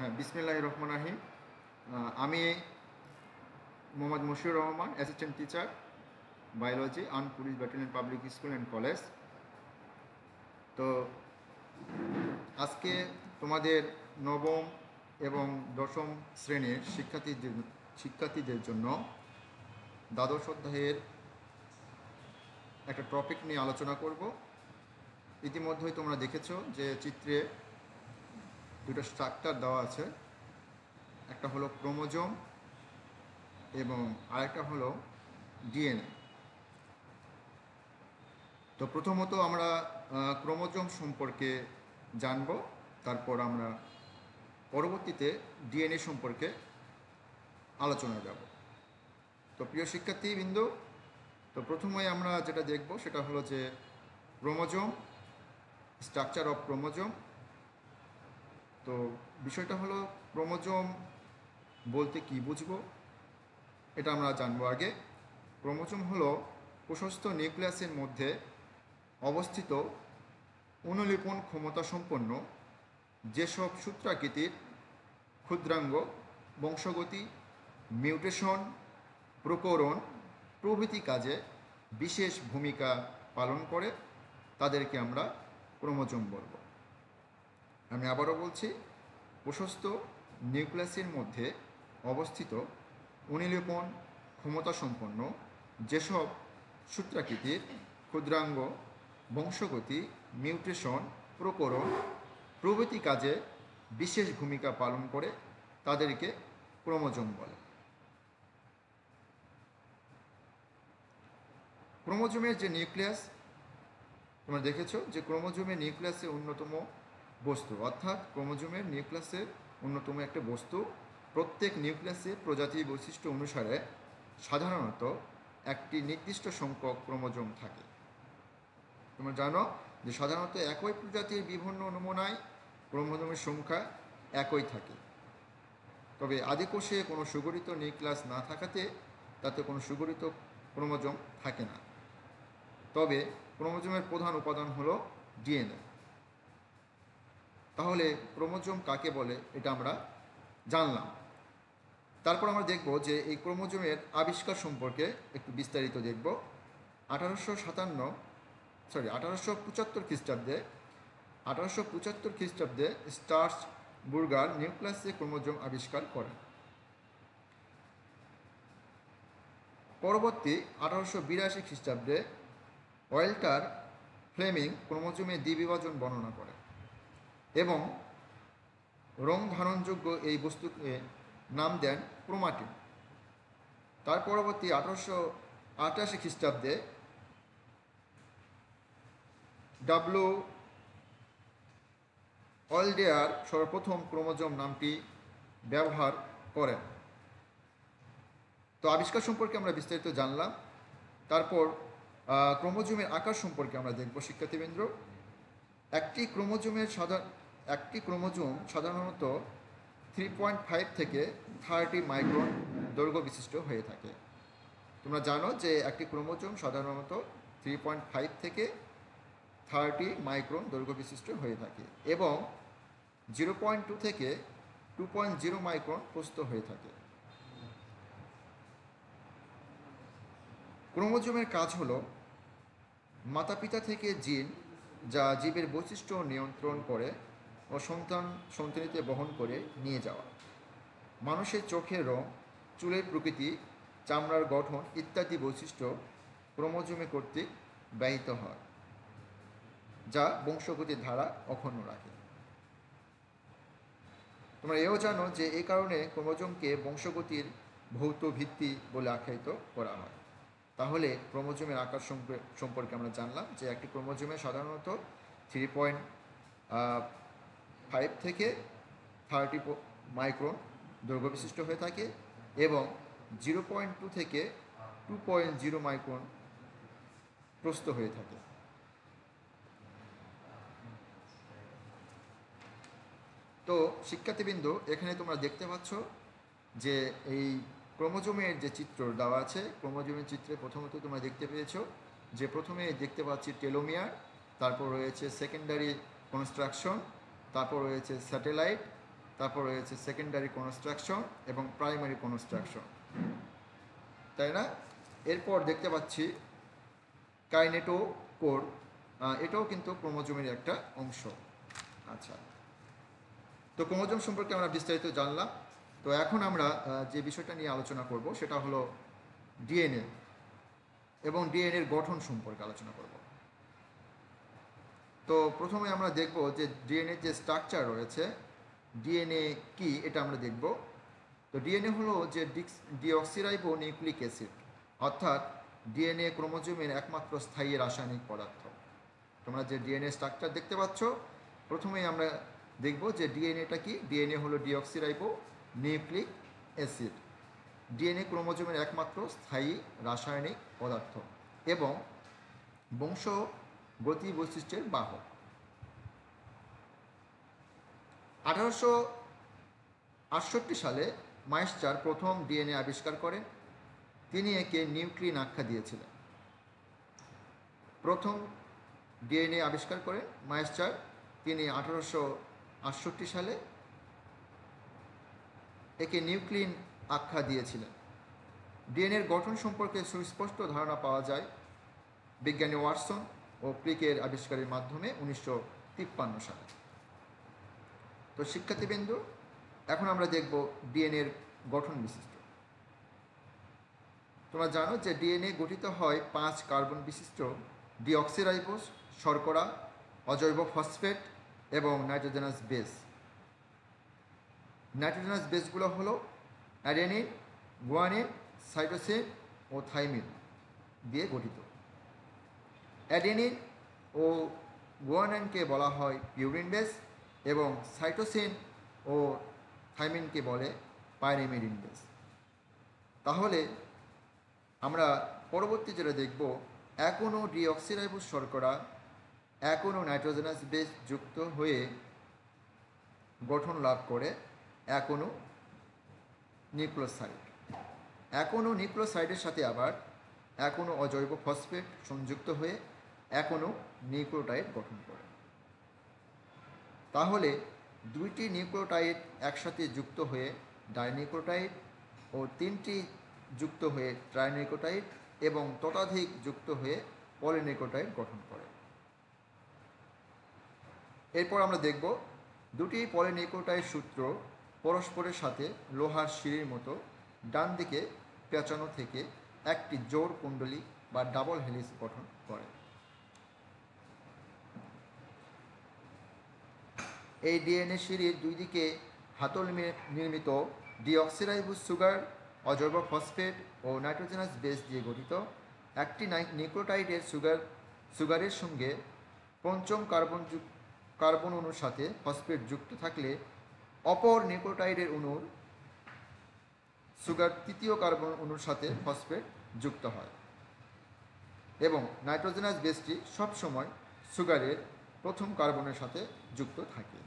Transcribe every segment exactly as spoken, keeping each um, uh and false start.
হ্যাঁ, বিসমিল্লাহির রহমানির রহিম। আমি Mohammad Moshiur Rahman, assistant teacher biology armed police battalion public school and college. তো আজকে তোমাদের নবম এবং দশম শ্রেণীর শিক্ষার্থীদের শিক্ষার্থীদের জন্য দ্বাদশ অধ্যায়ের একটা টপিক নিয়ে আলোচনা করব। ইতিমধ্যেই তোমরা দেখেছো যে চিত্রে দুটো স্ট্রাকচার দেওয়া আছে, একটা হলো ক্রোমোজোম এবং আরেকটা হলো ডিএনএ। তো প্রথমত আমরা ক্রোমোজোম সম্পর্কে জানব, তারপর আমরা পরবর্তীতে ডিএনএ সম্পর্কে আলোচনা যাব। তো প্রিয় শিক্ষার্থীবৃন্দ, তো প্রথমে আমরা যেটা দেখব সেটা হলো যে ক্রোমোজোম, স্ট্রাকচার অফ ক্রোমোজোম। তো বিষয়টা হলো ক্রোমোজোম বলতে কি বুঝবো এটা আমরা জানবো আগে। ক্রোমোজোম হলো প্রশস্ত নিউক্লিয়াসের মধ্যে অবস্থিত অনুলিপন ক্ষমতা সম্পন্ন যেসব সূত্রাকৃতির ক্ষুদ্রাঙ্গ বংশগতি, মিউটেশন, প্রকরণ প্রভৃতি কাজে বিশেষ ভূমিকা পালন করে তাদেরকে আমরা ক্রোমোজোম বলব। আমি আবারও বলছি, প্রশস্ত নিউক্লিয়াসের মধ্যে অবস্থিত অনুলিপন ক্ষমতা সম্পন্ন যেসব সূত্রাকৃতির ক্ষুদ্রাঙ্গ বংশগতি, মিউটেশন, প্রকরণ প্রভৃতি কাজে বিশেষ ভূমিকা পালন করে তাদেরকে ক্রোমোজোম বলে। ক্রোমোজোমের যে নিউক্লিয়াস তোমরা দেখেছো যে ক্রোমোজোমের নিউক্লিয়াসের অন্যতম বস্তু, অর্থাৎ ক্রোমোজোমের নিউক্লিয়াসের অন্যতম একটা বস্তু। প্রত্যেক নিউক্লিয়াসে প্রজাতি বৈশিষ্ট্য অনুসারে সাধারণত একটি নির্দিষ্ট সংখ্যক ক্রোমোজোম থাকে। তোমরা জানো যে সাধারণত একই প্রজাতির বিভিন্ন নমুনায় ক্রোমোজোমের সংখ্যা একই থাকে, তবে আদিকোষে কোনো সুগঠিত নিউক্লিয়াস না থাকাতে তাতে কোনো সুগঠিত ক্রোমোজোম থাকে না। তবে ক্রোমোজোমের প্রধান উপাদান হলো ডিএনএ। তাহলে ক্রোমোজোম কাকে বলে এটা আমরা জানলাম। তারপর আমরা দেখব যে এই ক্রোমোজোমের আবিষ্কার সম্পর্কে একটু বিস্তারিত দেখব। আঠারোশো সাতান্ন সরি আঠারোশো পঁচাত্তর খ্রিস্টাব্দে আঠারোশো পঁচাত্তর খ্রিস্টাব্দে স্ট্রাসবুর্গার নিউক্লিয়াসে ক্রোমোজোম আবিষ্কার করেন। পরবর্তী আঠারোশো বিরাশি খ্রিস্টাব্দে ওয়াল্টার ফ্লেমিং ক্রোমোজোমের দ্বিবিভাজন বর্ণনা করেন এবং রং ধারণযোগ্য এই বস্তুকে নাম দেন ক্রোমাটিন। তার পরবর্তী আঠারোশো আটাশি খ্রিস্টাব্দে ডাব্লু ওয়াল্ডেয়ার সর্বপ্রথম ক্রোমোজোম নামটি ব্যবহার করেন। তো আবিষ্কার সম্পর্কে আমরা বিস্তারিত জানলাম। তারপর ক্রোমোজোমের আকার সম্পর্কে আমরা দেখব শিক্ষার্থীবৃন্দ। একটি ক্রোমোজোমের সাধারণ একটি ক্রোমোজোম সাধারণত থ্রি পয়েন্ট ফাইভ থেকে থার্টি মাইক্রন দৈর্ঘ্য বিশিষ্ট হয়ে থাকে। তোমরা জানো যে একটি ক্রোমোজোম সাধারণত থ্রি পয়েন্ট ফাইভ থেকে থার্টি মাইক্রন দৈর্ঘ্য বিশিষ্ট হয়ে থাকে এবং জিরো পয়েন্ট টু থেকে টু পয়েন্ট জিরো মাইক্রন প্রস্থ হয়ে থাকে। ক্রোমোজোমের কাজ হলো মাতা পিতা থেকে জিন যা জীবের বৈশিষ্ট্য নিয়ন্ত্রণ করে ও সন্তান সন্তানিতে বহন করে নিয়ে যাওয়া। মানুষের চোখের রং, চুলের প্রকৃতি, চামড়ার গঠন ইত্যাদি বৈশিষ্ট্য ক্রোমোজোমে কর্তৃক ব্যবহৃত হয়, যা বংশগতির ধারা অক্ষুণ্ণ রাখে। তোমরা এও জানো যে এই কারণে ক্রোমোজোমকে বংশগতির ভৌত ভিত্তি বলে আখ্যায়িত করা হয়। তাহলে ক্রোমোজোমের আকার সম্পর্কে আমরা জানলাম যে একটি ক্রোমোজোমে সাধারণত থ্রি পয়েন্ট ফাইভ থেকে থার্টি মাইক্রন দৈর্ঘ্য বিশিষ্ট হয়ে থাকে এবং জিরো পয়েন্ট টু থেকে টু পয়েন্ট জিরো মাইক্রন প্রস্থ হয়ে থাকে। তো শিক্ষার্থীবৃন্দ, এখানে তোমরা দেখতে পাচ্ছ যে এই ক্রোমোজোমের যে চিত্র দেওয়া আছে, ক্রোমোজোমের চিত্রে প্রথমত তোমরা দেখতে পেয়েছো যে প্রথমে দেখতে পাচ্ছি টেলোমিয়ার, তারপর রয়েছে সেকেন্ডারি কনস্ট্রাকশন, তারপর রয়েছে স্যাটেলাইট তারপর রয়েছে সেকেন্ডারি কনস্ট্রাকশন এবং প্রাইমারি কনস্ট্রাকশন, তাই না? এরপর দেখতে পাচ্ছি কাইনেটোকোর, এটাও কিন্তু ক্রোমোজোমের একটা অংশ। আচ্ছা, তো ক্রোমোজোম সম্পর্কে আমরা বিস্তারিত জানলাম। তো এখন আমরা যে বিষয়টা নিয়ে আলোচনা করব সেটা হলো ডিএনএ এবং ডিএনএর গঠন সম্পর্কে আলোচনা করব। তো প্রথমে আমরা দেখব যে ডিএনএ যে স্ট্রাকচার রয়েছে, ডিএনএ কি এটা আমরা দেখব। তো ডিএনএ হলো যে ডিঅক্সিরাইবো নিউক্লিক অ্যাসিড, অর্থাৎ ডিএনএ ক্রোমোজোমের একমাত্র স্থায়ী রাসায়নিক পদার্থ। তোমরা যে ডিএনএ স্ট্রাকচার দেখতে পাচ্ছ, প্রথমেই আমরা দেখব যে ডিএনএটা কি। ডিএনএ হলো ডিঅক্সিরাইবো নিউক্লিক অ্যাসিড, ডিএনএ ক্রোমোজোমের একমাত্র স্থায়ী রাসায়নিক পদার্থ এবং বংশ গতি বৈশিষ্ট্যের বাহক। আঠারোশো আটষট্টি সালে মাইস্টার প্রথম ডিএনএ আবিষ্কার করেন। তিনি একে নিউক্লিন আখ্যা দিয়েছিলেন। প্রথম ডিএনএ আবিষ্কার করেন মাইস্টার, তিনি আঠারোশো আটষট্টি সালে একে নিউক্লিন আখ্যা দিয়েছিলেন। ডিএনএর গঠন সম্পর্কে সুস্পষ্ট ধারণা পাওয়া যায় বিজ্ঞানী ওয়াটসন ও ক্রিকের আবিষ্কারের মাধ্যমে উনিশশো তিপ্পান্ন সালে। তো শিক্ষার্থীবৃন্দ, এখন আমরা দেখব ডিএনএর গঠন বিশিষ্ট। তোমরা জানো যে ডিএনএ গঠিত হয় পাঁচ কার্বন বিশিষ্ট ডিঅক্সিরাইবোজ শর্করা, অজৈব ফসফেট এবং নাইট্রোজেনাস বেস। নাইট্রোজেনাস বেসগুলো হলো অ্যাডেনিন, গুয়ানিন, সাইটোসিন ও থাইমিন দিয়ে গঠিত। অ্যাডেনিন ও গুয়ানিনকে বলা হয় পিউরিন বেস এবং সাইটোসিন ও থাইমিনকে বলে পাইরিমিডিন বেস। তাহলে আমরা পরবর্তী যেটা দেখব, একোনো ডিঅক্সিরাইবোজ শর্করা একোনো নাইট্রোজেনাস বেস যুক্ত হয়ে গঠন লাভ করে একোনো নিউক্লিওসাইড। একোনো নিউক্লিওসাইডের সাথে আবার একোনো অজৈব ফসফেট সংযুক্ত হয়ে একোনো নিউক্লিওটাইড গঠন করে। তাহলে দুইটি নিউক্লিওটাইড একসাথে যুক্ত হয়ে ডাইনিউক্লিওটাইড ও তিনটি যুক্ত হয়ে ট্রাইনিউক্লিওটাইড এবং ততোধিক যুক্ত হয়ে পলিনিউক্লিওটাইড গঠন করে। এরপর আমরা দেখব দুটি পলিনিউক্লিওটাইড সূত্র পরস্পরের সাথে লোহার সিঁড়ির মতো ডান দিকে পেঁচানো থেকে একটি জোড় কুণ্ডলী বা ডাবল হেলিক্স গঠন করে। এই ডিএনএ সিঁড়ির দুই দিকে হাতল নির্মিত ডিঅক্সিরাইবোজ সুগার, অজৈব ফসফেট ও নাইট্রোজেনাস বেস দিয়ে গঠিত। একটি নিউক্লিওটাইডের সুগার সুগারের সঙ্গে পঞ্চম কার্বন কার্বন অণুর সাথে ফসফেট যুক্ত থাকলে অপর নিউক্লিওটাইডের অণুর সুগার তৃতীয় কার্বন অণুর সাথে ফসফেট যুক্ত হয় এবং নাইট্রোজেনাস বেসটি সবসময় সুগারের প্রথম কার্বনের সাথে যুক্ত থাকে।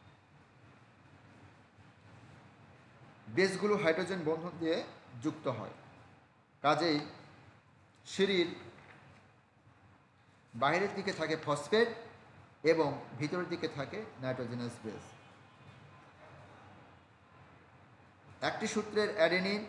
বেসগুলো হাইড্রোজেন বন্ধন দিয়ে যুক্ত হয়, কাজেই সিঁড়ির বাইরের দিকে থাকে ফসফেট এবং ভিতরের দিকে থাকে নাইট্রোজেনাস বেস। একটি সূত্রের অ্যাডেনিন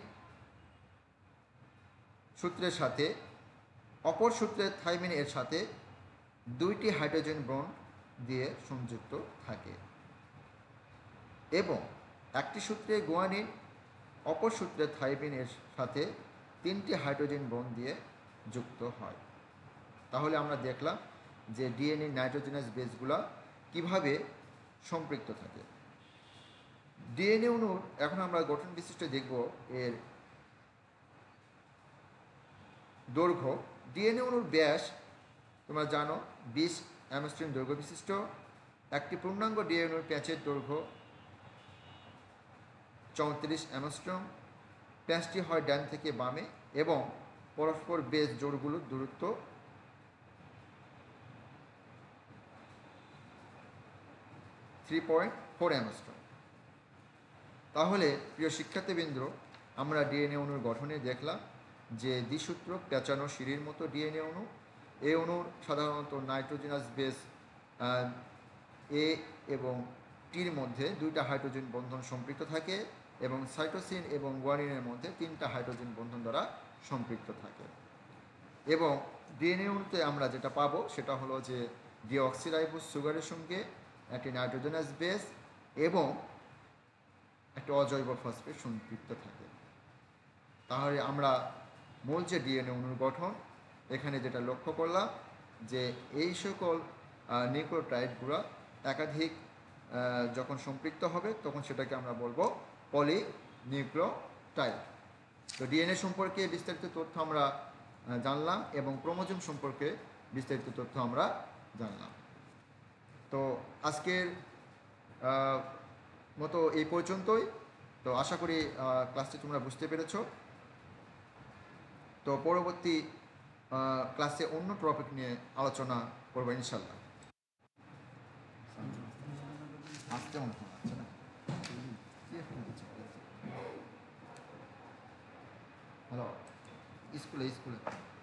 সূত্রের সাথে অপর সূত্রের থাইমিন এর সাথে দুইটি হাইড্রোজেন বন্ড দিয়ে সংযুক্ত থাকে এবং একটি সূত্রে গুয়ানিন অপর সূত্রে থাইমিন এর সাথে তিনটি হাইড্রোজেন বন্ড দিয়ে যুক্ত হয়। তাহলে আমরা দেখলাম যে ডিএনএ নাইট্রোজেনাস বেসগুলো কিভাবে সম্পৃক্ত থাকে। ডিএনএ অণুর এখন আমরা গঠন বিশিষ্ট দেখব এর দৈর্ঘ্য। ডিএনএ অণুর ব্যাস তোমরা জানো বিশ অ্যামস্ট্রিম দৈর্ঘ্য বিশিষ্ট। একটি পূর্ণাঙ্গ ডিএনএ অণুর প্যাচের দৈর্ঘ্য চৌত্রিশ অ্যামস্ট্রম। প্যাচটি হয় ডান থেকে বামে এবং পরস্পর বেস জোড়গুলোর দূরত্ব থ্রি পয়েন্ট ফোর অ্যামস্ট্রম। তাহলে প্রিয় শিক্ষার্থীবৃন্দ, আমরা ডিএনএ অণুর গঠনে দেখলাম যে দ্বিসূত্র পেঁচানো সিঁড়ির মতো ডিএনএ অণু। এই অণুর সাধারণত নাইট্রোজেনাস বেস এ এবং টির মধ্যে দুইটা হাইড্রোজেন বন্ধন সম্পৃক্ত থাকে এবং সাইটোসিন এবং গুয়ানিনের মধ্যে তিনটা হাইড্রোজেন বন্ধন দ্বারা সম্পৃক্ত থাকে। এবং ডিএনএ অণুতে আমরা যেটা পাবো সেটা হলো যে ডিঅক্সিরাইবোজ সুগারের সঙ্গে একটি নাইট্রোজেনাস বেস এবং একটা অজৈব ফসফেট সম্পৃক্ত থাকে। তাহলে আমরা মূল যে ডিএনএ অণুর গঠন এখানে যেটা লক্ষ্য করলাম যে এই সকল নিউক্লিওটাইডগুলো একাধিক যখন সম্পৃক্ত হবে তখন সেটাকে আমরা বলবো পলি নিউক্লিওটাইড। তো ডিএনএ সম্পর্কে বিস্তারিত তথ্য আমরা জানলাম এবং ক্রোমোজোম সম্পর্কে বিস্তারিত তথ্য আমরা জানলাম। তো আজকের মতো এই পর্যন্তই। তো আশা করি ক্লাসটি তোমরা বুঝতে পেরেছ। তো পরবর্তী ক্লাসে অন্য টপিক নিয়ে আলোচনা করবো ইনশাল্লাহ। আসতে মনে হচ্ছে না হ্যালো স্কুলে স্কুলে